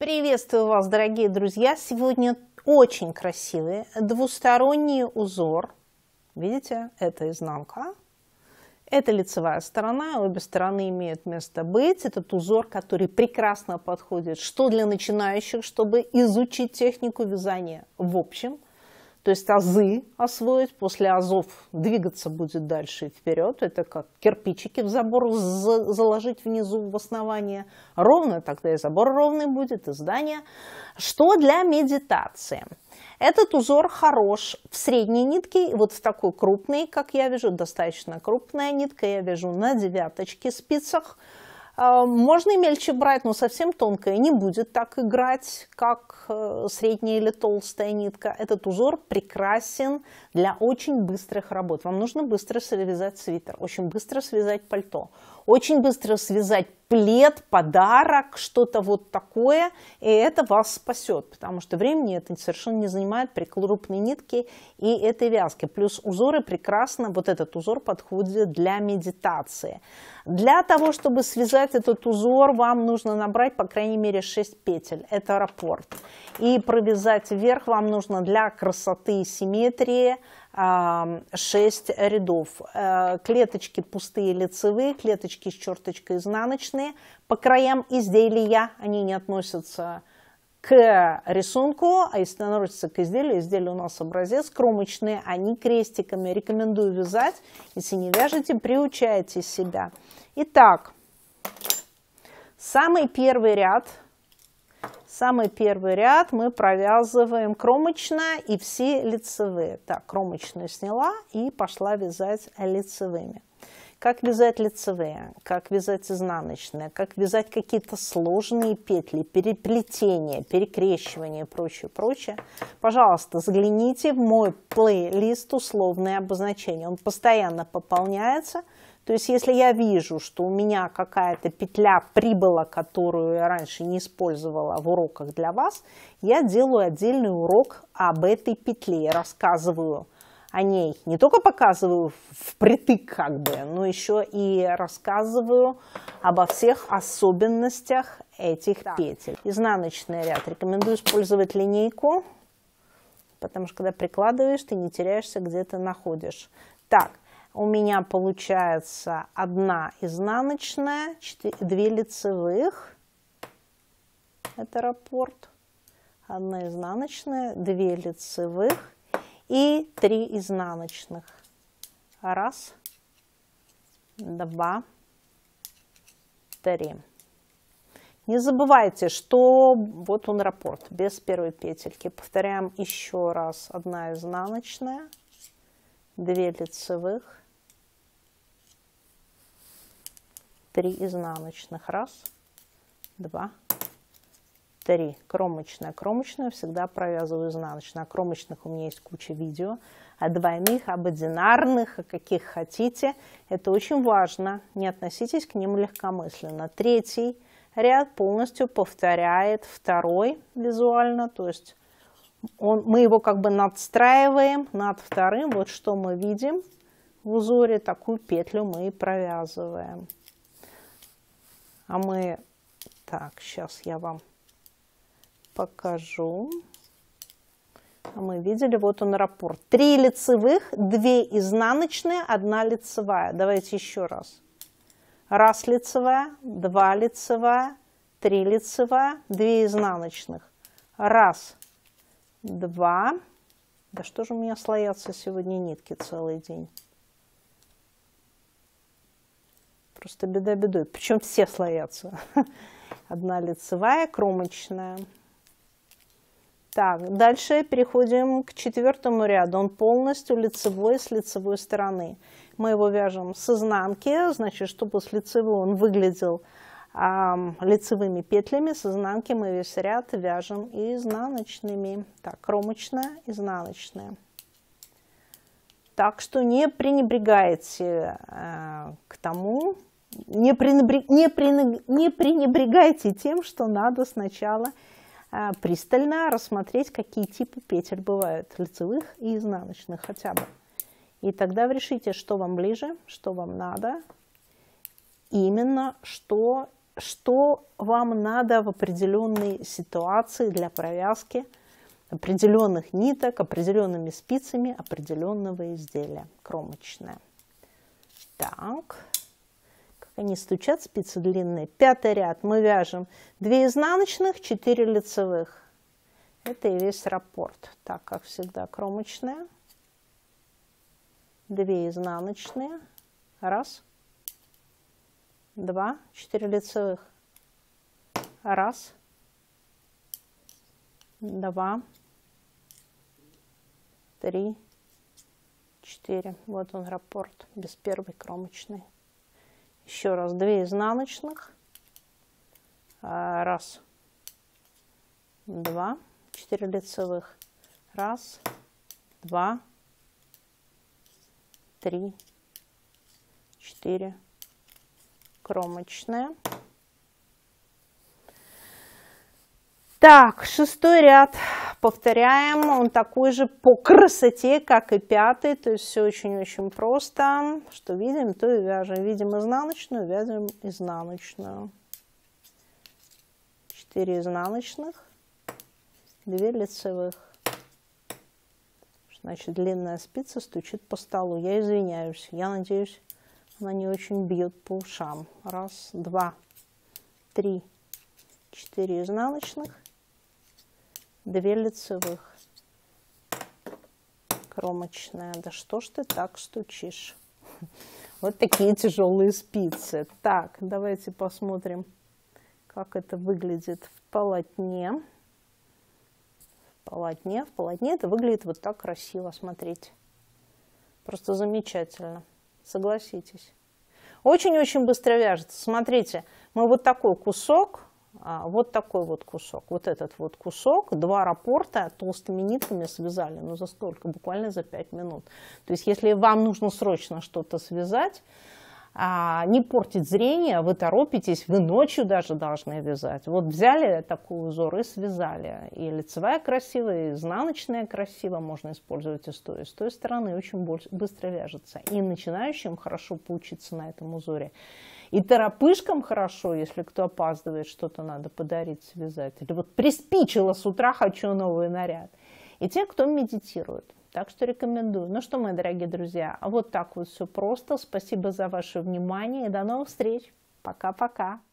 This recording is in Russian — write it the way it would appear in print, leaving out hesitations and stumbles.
Приветствую вас, дорогие друзья! Сегодня очень красивый двусторонний узор. Видите, это изнанка, это лицевая сторона, обе стороны имеют место быть. Этот узор, который прекрасно подходит что для начинающих, чтобы изучить технику вязания в общем, то есть азы освоить, после азов двигаться будет дальше и вперед. Это как кирпичики в забор заложить внизу в основание. Ровно, тогда и забор ровный будет, и здание. Что для медитации? Этот узор хорош в средней нитке, вот в такой крупной, как я вяжу, достаточно крупная нитка, я вяжу на 9 спицах. Можно и мельче брать, но совсем тонкая не будет так играть, как средняя или толстая нитка. Этот узор прекрасен для очень быстрых работ. Вам нужно быстро связать свитер, очень быстро связать пальто, очень быстро связать плед, подарок, что-то вот такое, и это вас спасет, потому что времени это совершенно не занимает при крупной нитке и этой вязке. Плюс узоры прекрасно, вот этот узор подходит для медитации. Для того, чтобы связать этот узор, вам нужно набрать по крайней мере 6 петель, это раппорт. И провязать вверх вам нужно для красоты и симметрии 6 рядов. Клеточки пустые лицевые, клеточки с черточкой изнаночные. По краям изделия они не относятся к рисунку, а если относятся к изделию, изделие у нас образец, кромочные, они крестиками. Рекомендую вязать. Если не вяжете, приучайте себя. Итак, самый первый ряд мы провязываем кромочно и все лицевые. Так, кромочную сняла и пошла вязать лицевыми. Как вязать лицевые, как вязать изнаночные, как вязать какие-то сложные петли, переплетения, перекрещивания и прочее, прочее. Пожалуйста, загляните в мой плейлист «Условные обозначения». Он постоянно пополняется. То есть, если я вижу, что у меня какая-то петля прибыла, которую я раньше не использовала в уроках для вас, я делаю отдельный урок об этой петле, рассказываю о ней. Не только показываю впритык, как бы, но еще и рассказываю обо всех особенностях этих петель. Изнаночный ряд. Рекомендую использовать линейку, потому что когда прикладываешь, ты не теряешься, где ты находишь. Так. У меня получается 1 изнаночная, 2 лицевых, это раппорт, 1 изнаночная, 2 лицевых и 3 изнаночных. 1, 2, 3. Не забывайте, что вот он раппорт, без первой петельки. Повторяем еще раз. 1 изнаночная, 2 лицевых, 3 изнаночных. 1, 2, 3. Кромочная. Кромочную всегда провязываю изнаночную. О кромочных у меня есть куча видео. О двойных, об одинарных, о каких хотите. Это очень важно. Не относитесь к ним легкомысленно. 3 ряд полностью повторяет 2 визуально. То есть мы его как бы надстраиваем над 2. Вот что мы видим в узоре. Такую петлю мы и провязываем. А мы, так, сейчас я вам покажу. А мы видели, вот он раппорт. 3 лицевых, 2 изнаночные, 1 лицевая. Давайте еще раз. 1 лицевая, 2 лицевая, 3 лицевая, 2 изнаночных. 1, 2. Да что же у меня слоятся сегодня нитки целый день? Просто беда бедой. Причем все слоятся. 1 лицевая, кромочная. Так, дальше переходим к 4 ряду. Он полностью лицевой с лицевой стороны. Мы его вяжем с изнанки. Значит, чтобы с лицевой он выглядел лицевыми петлями, с изнанки мы весь ряд вяжем изнаночными. Так, кромочная, изнаночная. Так что не пренебрегайте к тому, не пренебрегайте тем, что надо сначала пристально рассмотреть, какие типы петель бывают, лицевых и изнаночных хотя бы. И тогда вы решите, что вам ближе, что вам надо, именно что что вам надо в определенной ситуации для провязки определенных ниток, определенными спицами определенного изделия кромочное. Так, как они стучат, спицы длинные. 5-й ряд мы вяжем 2 изнаночных, 4 лицевых. Это и весь раппорт. Так, как всегда, кромочная, 2 изнаночные, 1, 2, 4 лицевых, 1, 2, 3, 4. Вот он раппорт без первой кромочной. Еще раз 2 изнаночных, 1, 2, 4 лицевых, 1, 2, 3, 4, кромочная. Так, 6-й ряд повторяем, он такой же по красоте, как и 5-й, то есть все очень-очень просто. Что видим, то и вяжем. Видим изнаночную, вяжем изнаночную. 4 изнаночных, 2 лицевых. Значит, длинная спица стучит по столу. Я извиняюсь, я надеюсь, она не очень бьет по ушам. 1, 2, 3, 4 изнаночных, 2 лицевых, кромочная. Да что ж ты так стучишь? Вот такие тяжелые спицы. Так, давайте посмотрим, как это выглядит в полотне. В полотне это выглядит вот так красиво, смотрите. Просто замечательно, согласитесь. Очень-очень быстро вяжется. Смотрите, мы вот такой кусок, вот такой вот кусок, вот этот вот кусок, 2 раппорта толстыми нитками связали. Ну, за сколько? Буквально за 5 минут. То есть, если вам нужно срочно что-то связать, не портить зрение, вы торопитесь, вы ночью даже должны вязать. Вот взяли такой узор и связали. И лицевая красивая, и изнаночная красиво, можно использовать и с той стороны, очень быстро вяжется. И начинающим хорошо поучиться на этом узоре. И торопышкам хорошо, если кто опаздывает, что-то надо подарить, связать. Или вот приспичило с утра, хочу новый наряд. И те, кто медитирует. Так что рекомендую. Ну что, мои дорогие друзья, вот так вот все просто. Спасибо за ваше внимание и до новых встреч. Пока-пока.